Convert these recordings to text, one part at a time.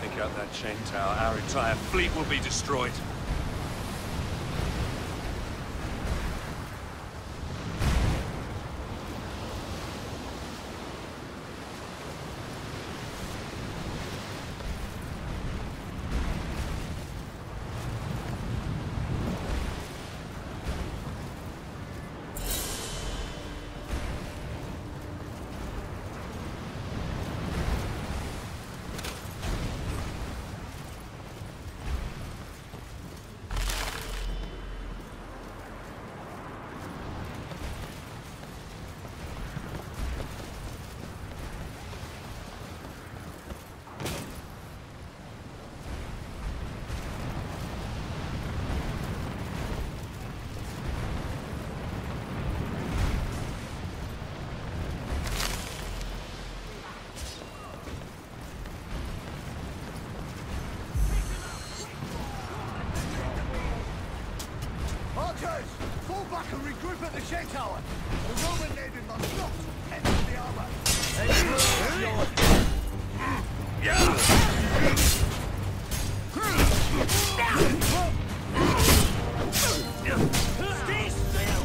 Take out that chain tower, our entire fleet will be destroyed. Fall back and regroup at the chain tower. The Roman navy must not enter the armor. Stay still!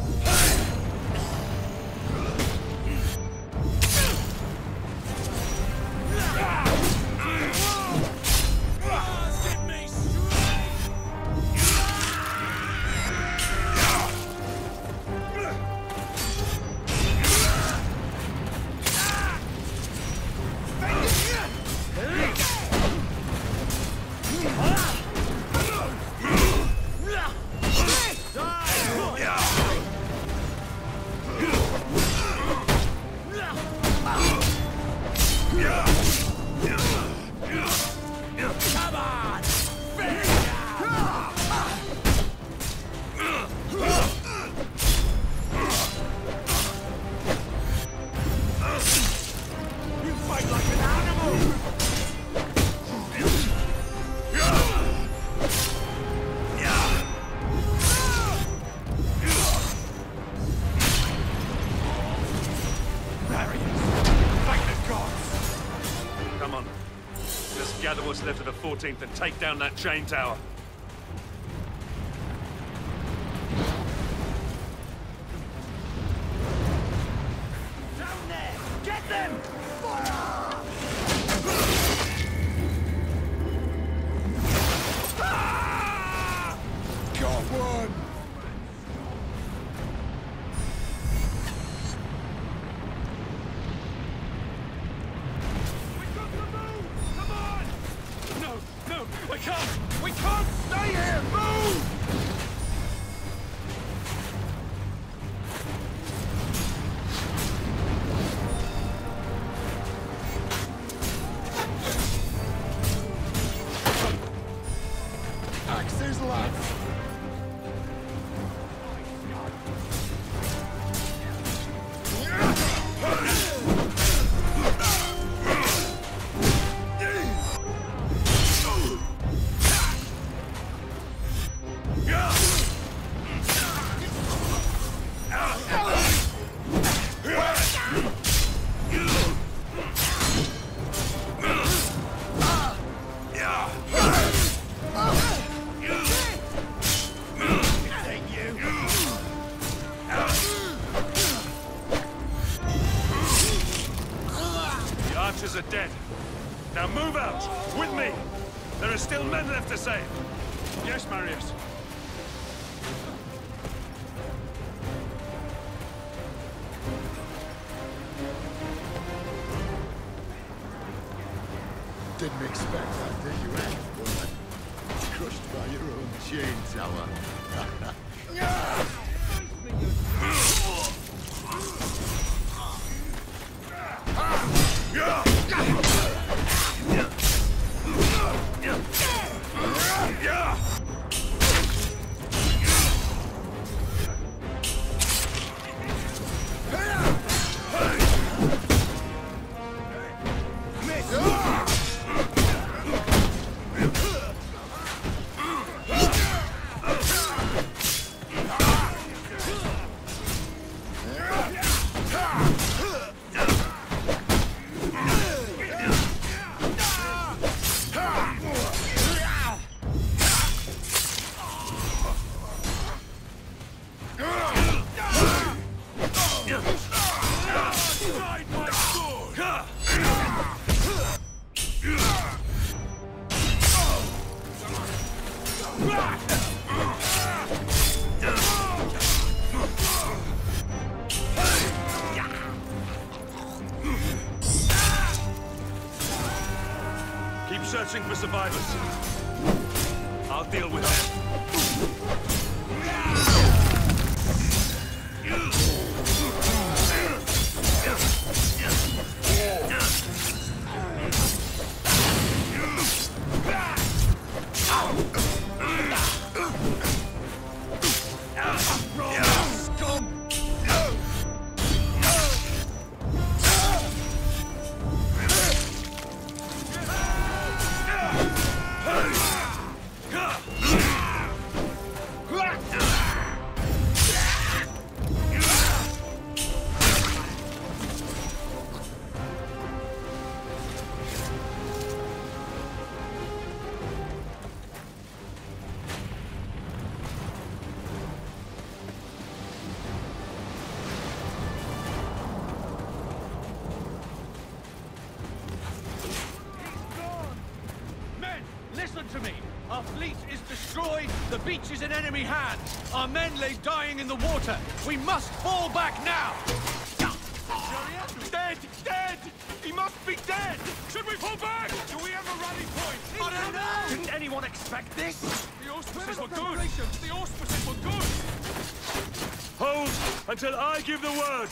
Gather what's left of the 14th and take down that chain tower. Down there! Get them! Fire! Got one! We can't stay here! Move! Axes, lads! Are dead. Now move out! With me! There are still men left to save! Yes, Marius. Didn't expect that, did you, eh? Crushed by your own chain tower. Keep searching for survivors. I'll deal with them. Listen to me! Our fleet is destroyed, the beach is in enemy hands. Our men lay dying in the water. We must fall back now! Dead! Dead! He must be dead! Should we fall back? Do we have a rally point? I don't know! Didn't anyone expect this? The auspices were good! The auspices were good! Hold until I give the word!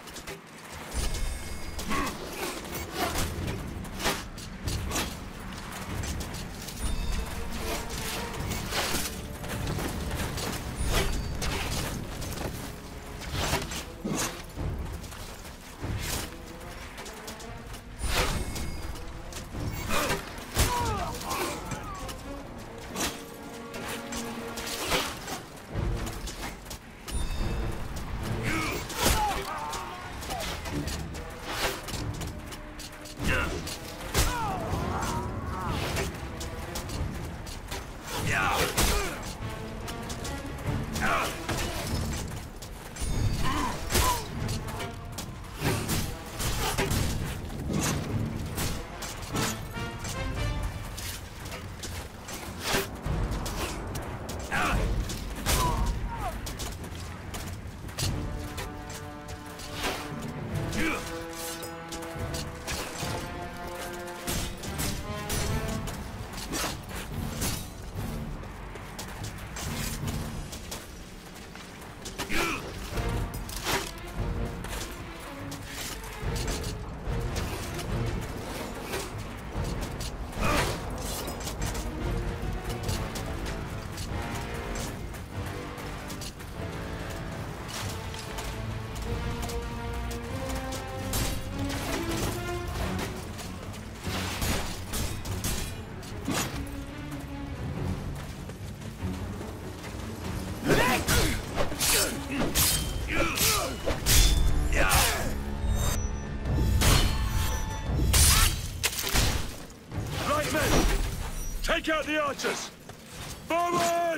Take out the archers! Forward!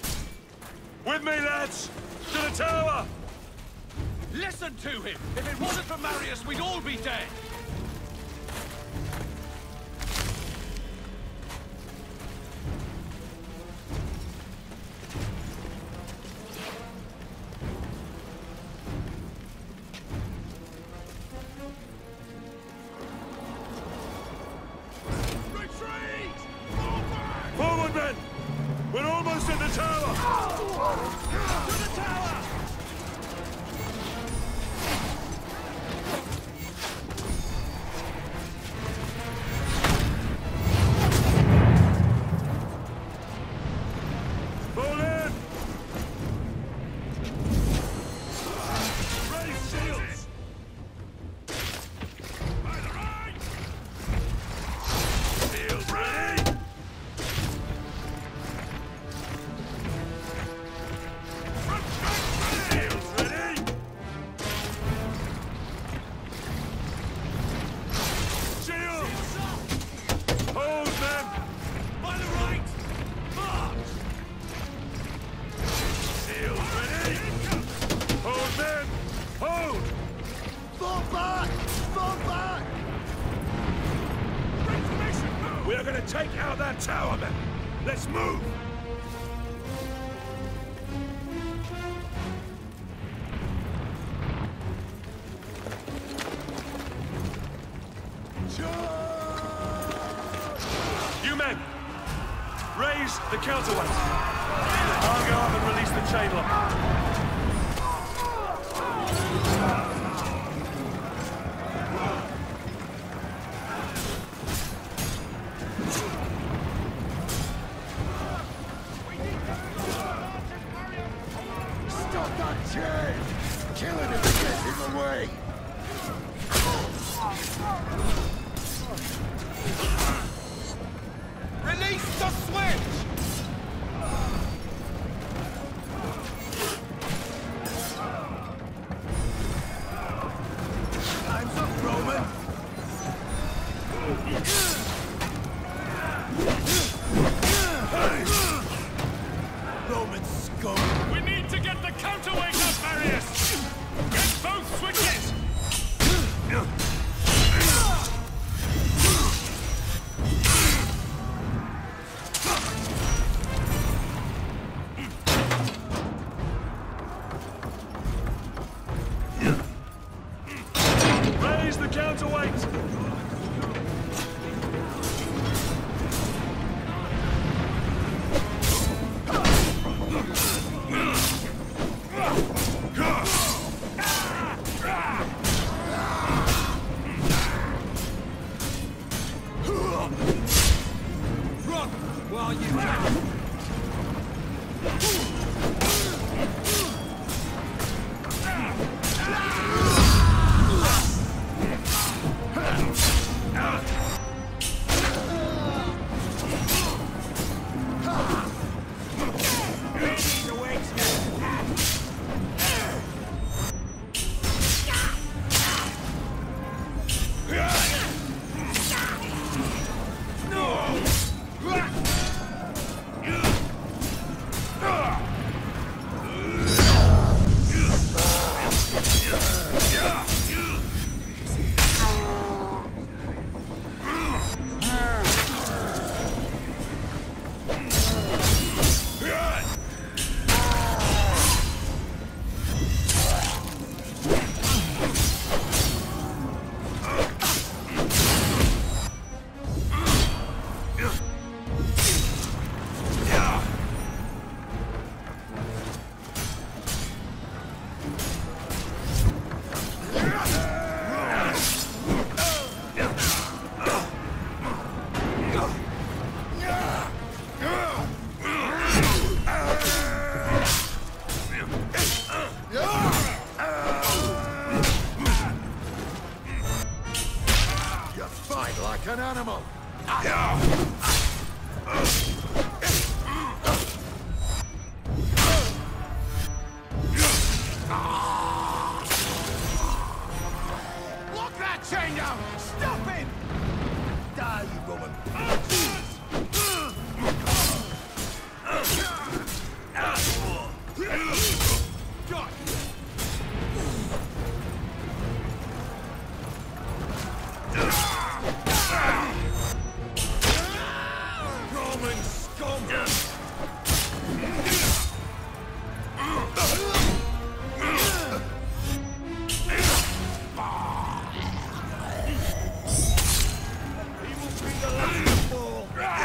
With me, lads! To the tower! Listen to him! If it wasn't for Marius, we'd all be dead! Forward, men! We're almost at the tower! To the tower! Fall in! Raise shields! By the right! Shields ready! We're gonna take out that tower, men! Let's move! Raise the counterweight. Arm up and release the chain lock. Stop that chain! Kill it if it gets in the way! Release the switch! Time's up, Roman! Roman scum! We need to get the counterweight up, Marius! Get both switches! Raise the counterweight! Run while you can! Like an animal! Lock that chain down! Stop it! Die, you woman! God! Roman scum! He will be the last to fall!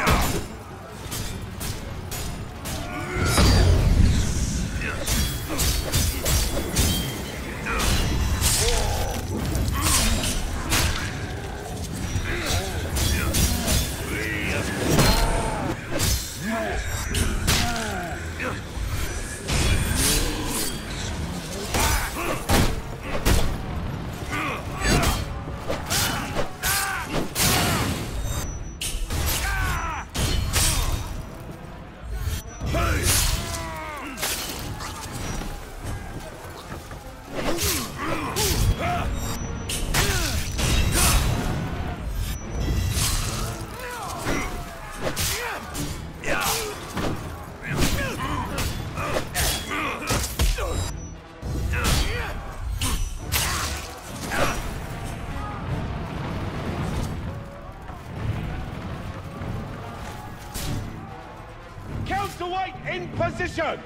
Counterweight in position!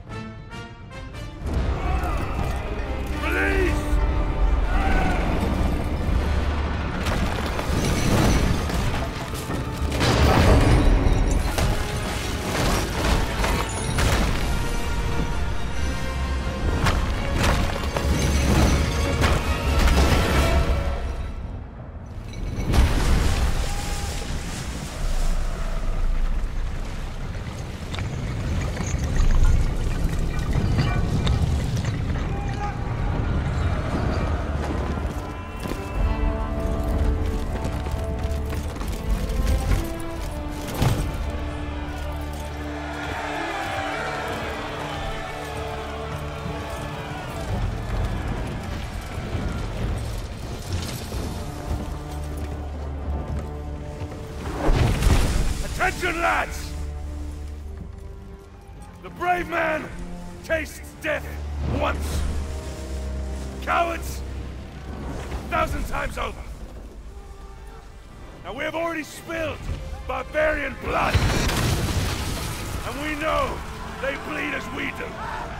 Release! Attention, lads! The brave man tastes death once. Cowards, 1,000 times over. Now we have already spilled barbarian blood. And we know they bleed as we do.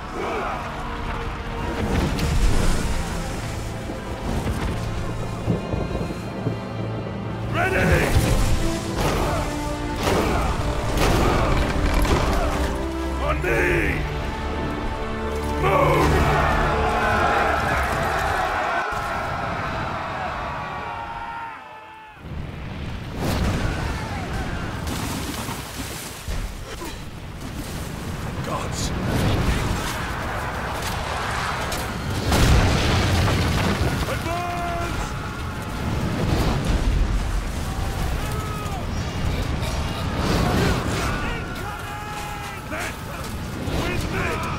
Ready! On me! Move! Gods! Advance! Then, with me!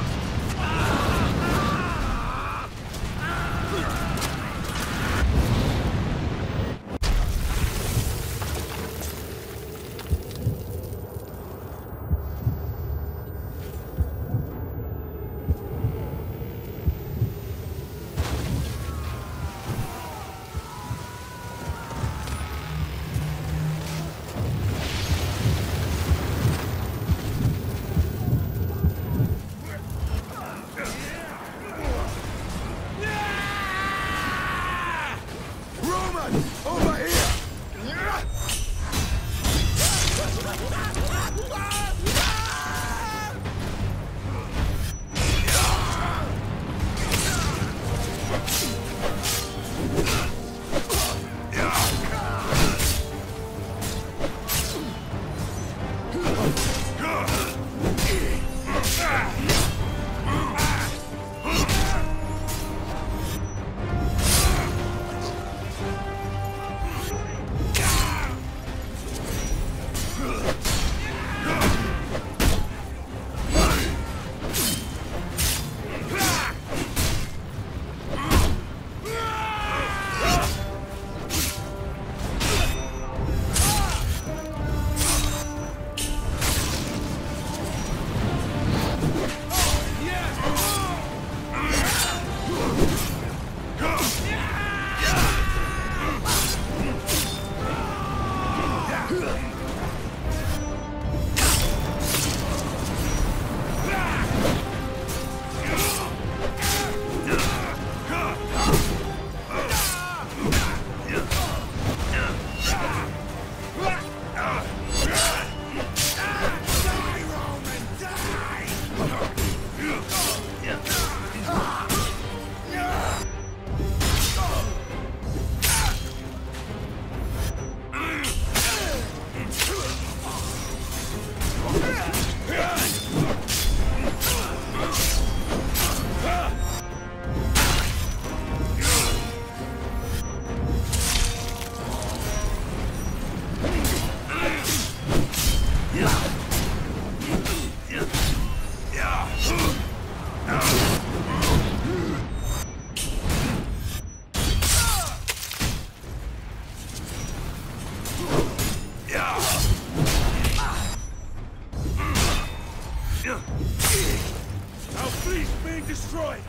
Our fleet's being destroyed!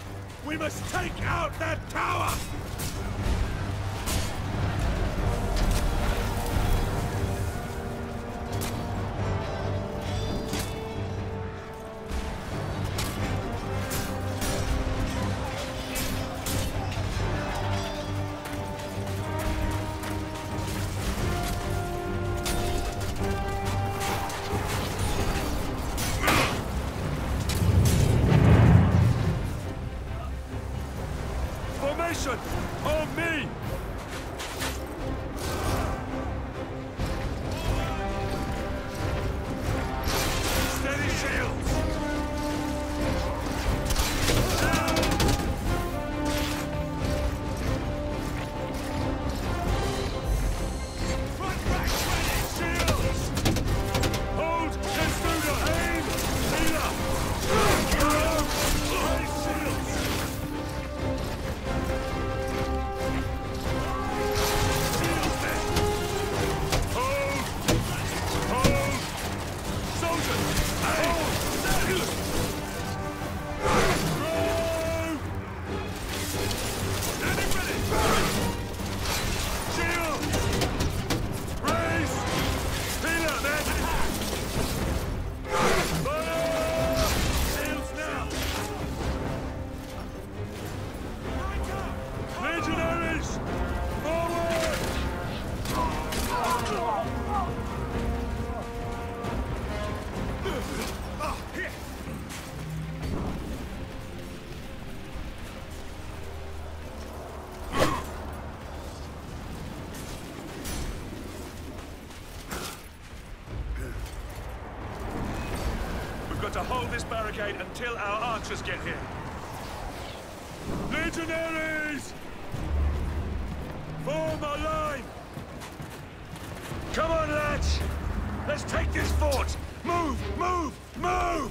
We must take out that tower! Formation! On me! Steady shields! Front back ready! Shields! Hold! Testudo! Aim! Healer! Raise shields! To hold this barricade until our archers get here. Legionaries! Form a line! Come on, lads! Let's take this fort! Move! Move! Move!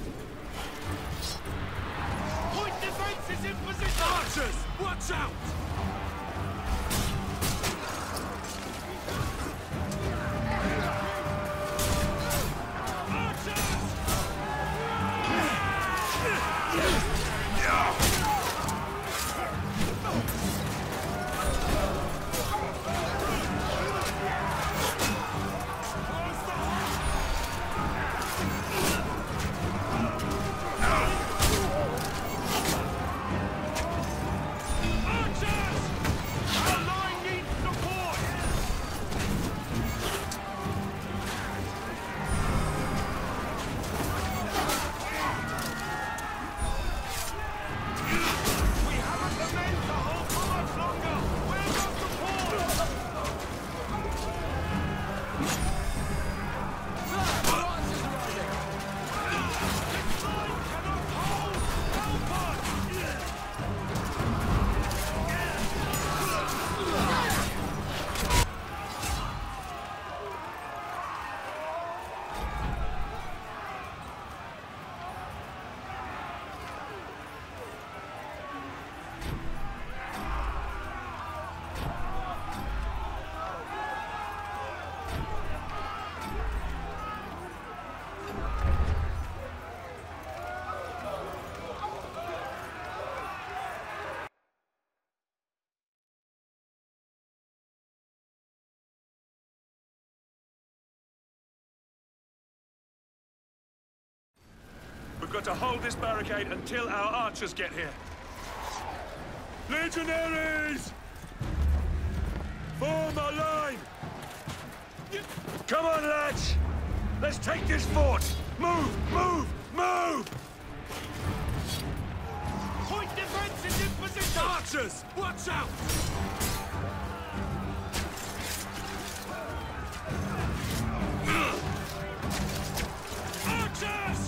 Point defense is in position! Archers! Watch out! We've got to hold this barricade until our archers get here. Legionaries! Form a line! Come on, lads! Let's take this fort! Move! Move! Move! Point defense is in position! Archers! Watch out! Archers!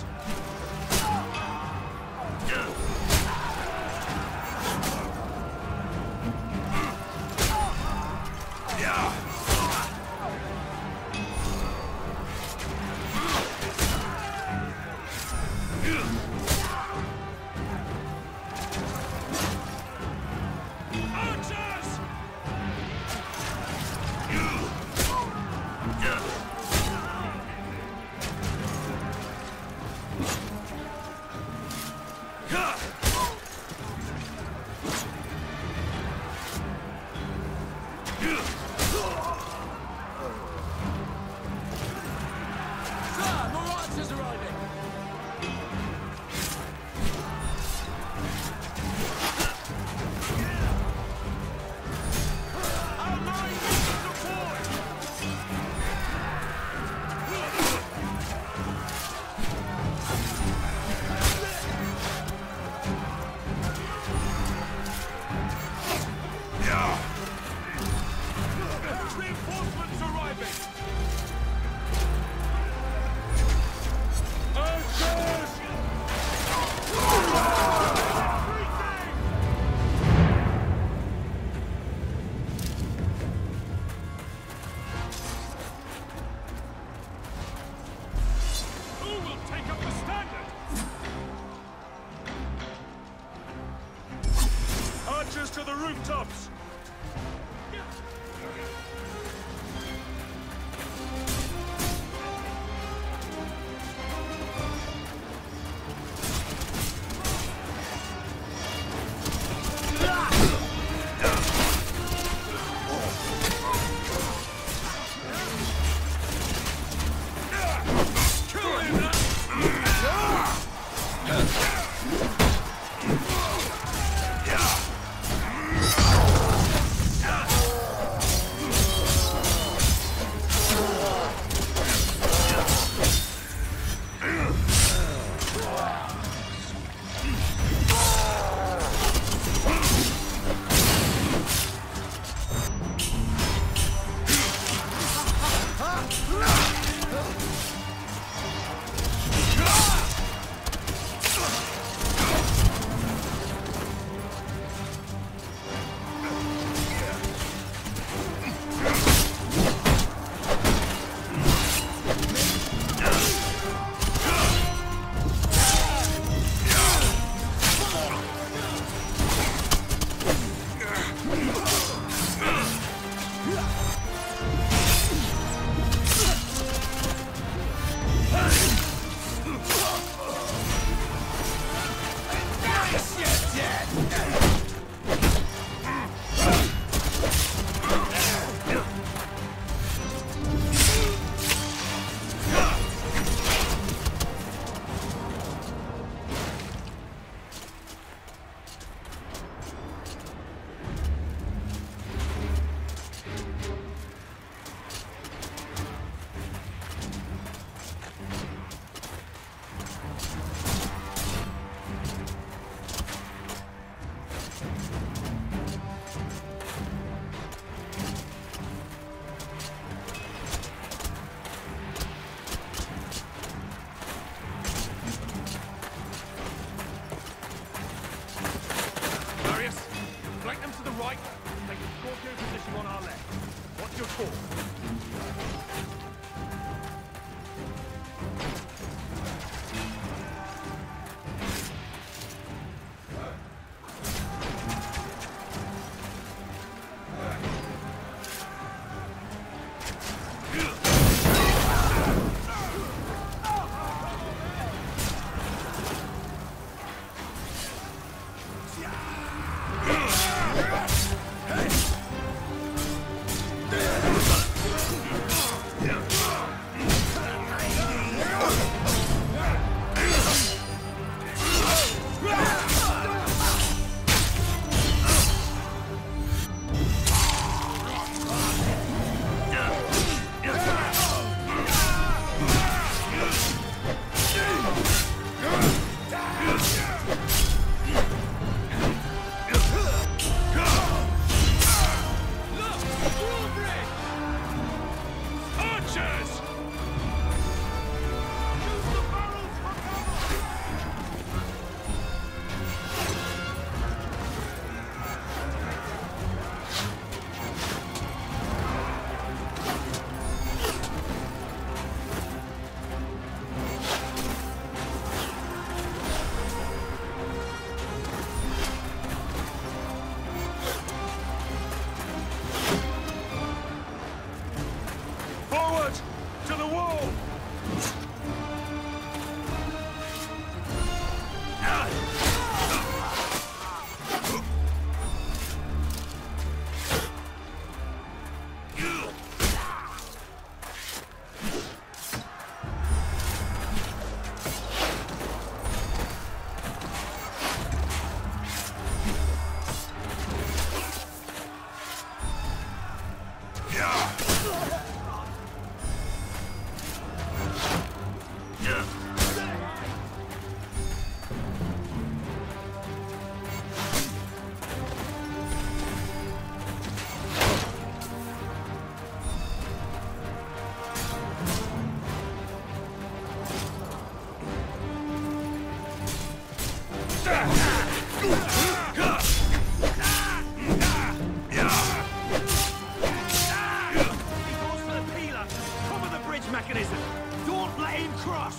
Mechanism. Don't let him cross!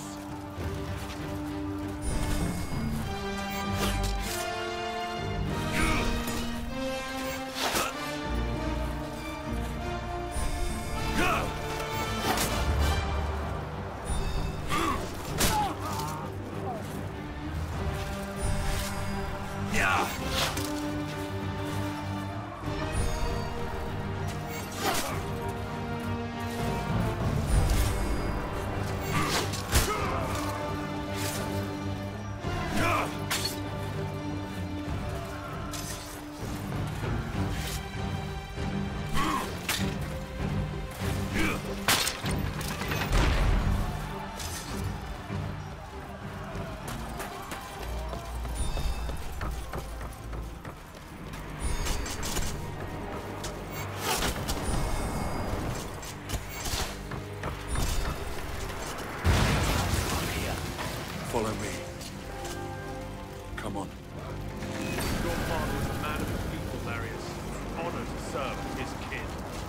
Follow me. Come on. Your father was a man of the people, Marius. Honor to serve his kin.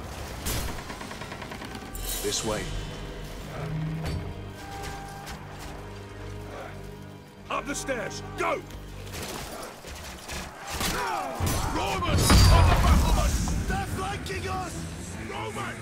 This way. Up the stairs! Go! Roman! On the battlement! They're flanking us! Roman!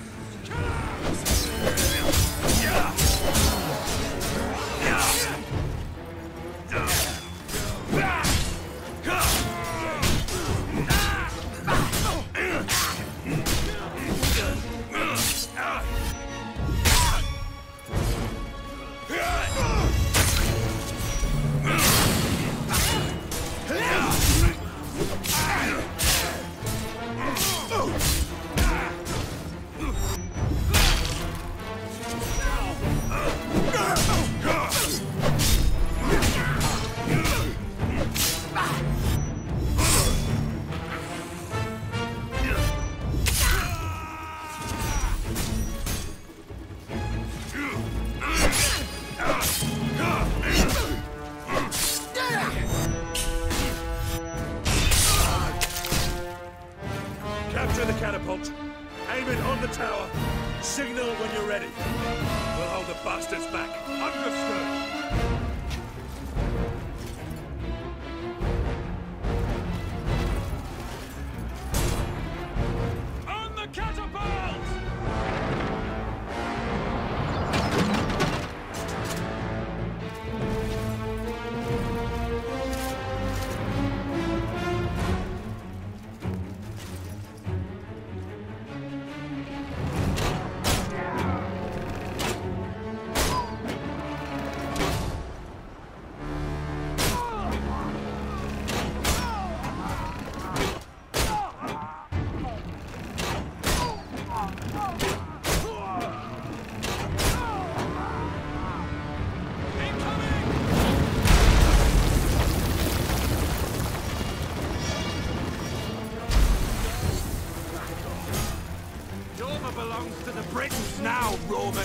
Capture the catapult. Aim it on the tower. Signal when you're ready. We'll hold the bastards back. Understood. On the catapult! Belongs to the Britons now, Roman!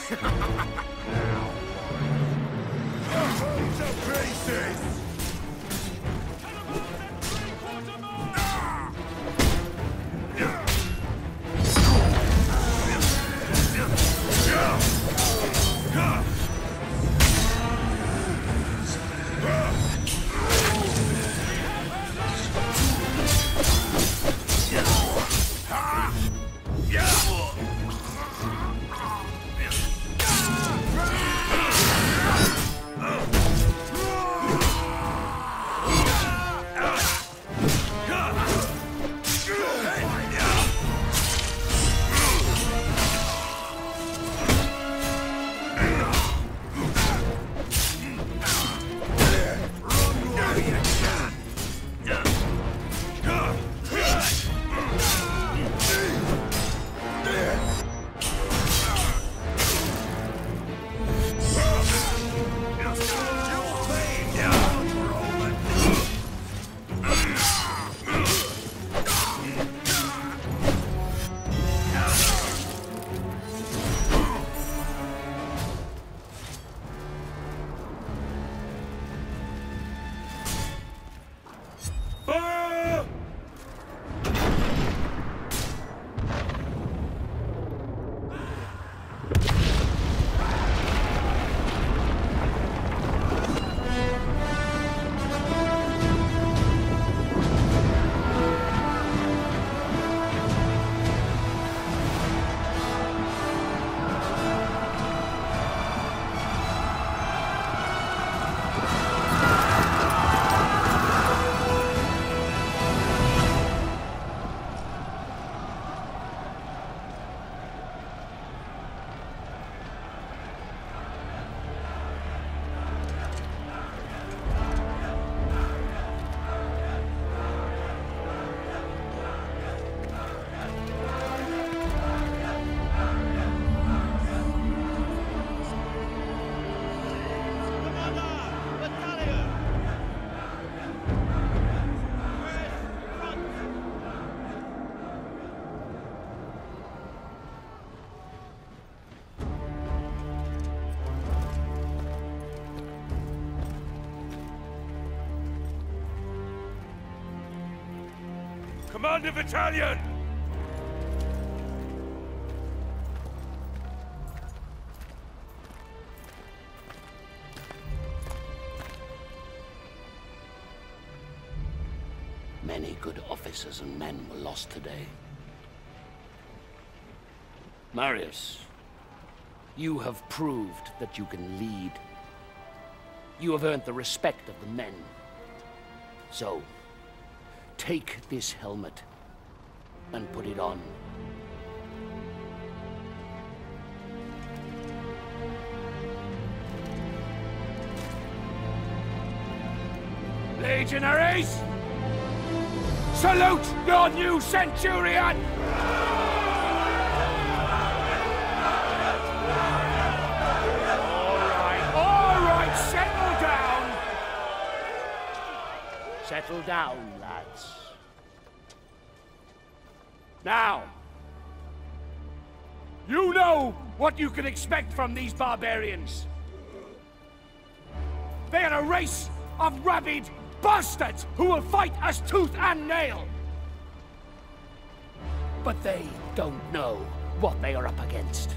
To pieces! Commander Battalion! Many good officers and men were lost today. Marius, you have proved that you can lead. You have earned the respect of the men. So, take this helmet and put it on. Legionaries! Salute your new centurion! All right, settle down! Settle down, lads. Now, you know what you can expect from these barbarians. They are a race of rabid bastards who will fight us tooth and nail. But they don't know what they are up against.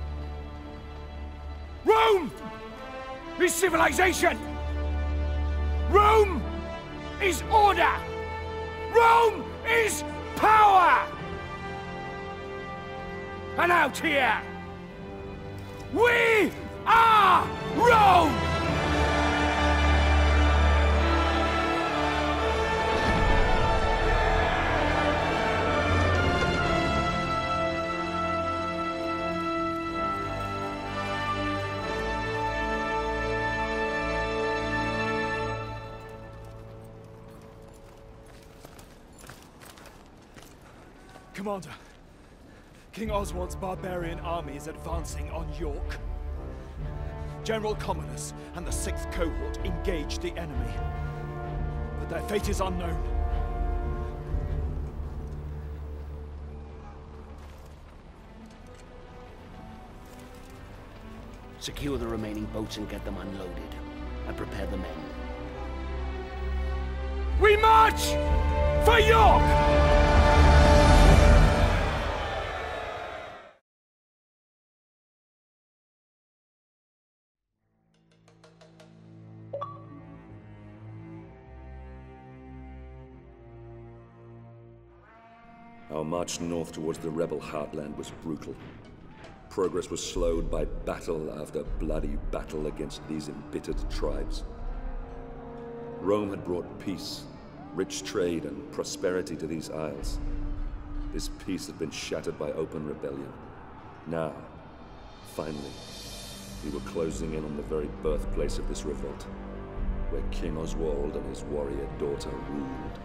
Rome is civilization. Rome is order. Rome is power. And out here, we are Rome! Commander, King Oswald's barbarian army is advancing on York. General Commodus and the 6th Cohort engage the enemy, but their fate is unknown. Secure the remaining boats and get them unloaded. And prepare the men. We march for York! Our march north towards the rebel heartland was brutal. Progress was slowed by battle after bloody battle against these embittered tribes. Rome had brought peace, rich trade, and prosperity to these isles. This peace had been shattered by open rebellion. Now, finally, we were closing in on the very birthplace of this revolt, where King Oswald and his warrior daughter ruled.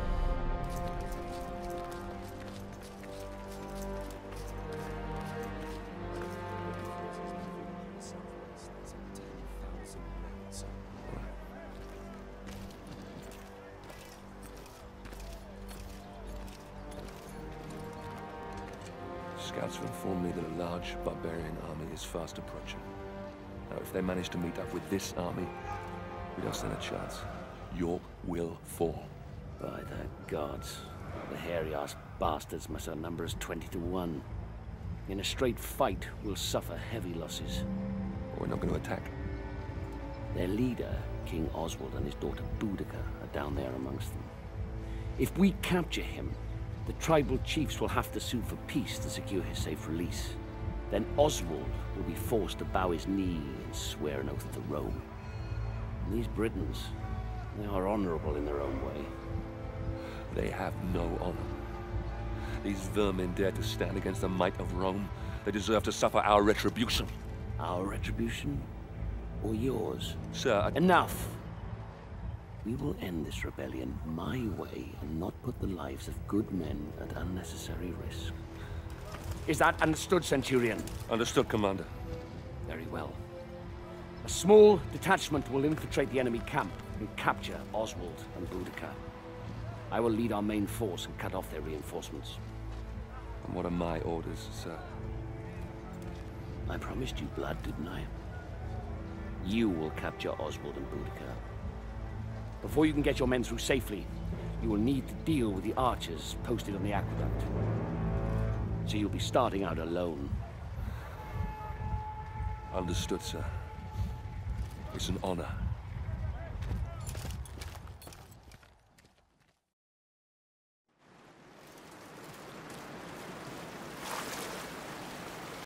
Scouts have informed me that a large barbarian army is fast approaching. Now, if they manage to meet up with this army, we don't stand a chance. York will fall. By the gods. The hairy-ass bastards must outnumber us 20 to 1. In a straight fight, we'll suffer heavy losses. We're not going to attack. Their leader, King Oswald, and his daughter Boudica are down there amongst them. If we capture him, the tribal chiefs will have to sue for peace to secure his safe release. Then Oswald will be forced to bow his knee and swear an oath to Rome. And these Britons, they are honorable in their own way. They have no honor. These vermin dare to stand against the might of Rome. They deserve to suffer our retribution. Our retribution? Or yours? Sir, Enough! We will end this rebellion my way and not put the lives of good men at unnecessary risk. Is that understood, Centurion? Understood, Commander. Very well. A small detachment will infiltrate the enemy camp and capture Oswald and Boudica. I will lead our main force and cut off their reinforcements. And what are my orders, sir? I promised you blood, didn't I? You will capture Oswald and Boudica. Before you can get your men through safely, you will need to deal with the archers posted on the aqueduct. So you'll be starting out alone. Understood, sir. It's an honor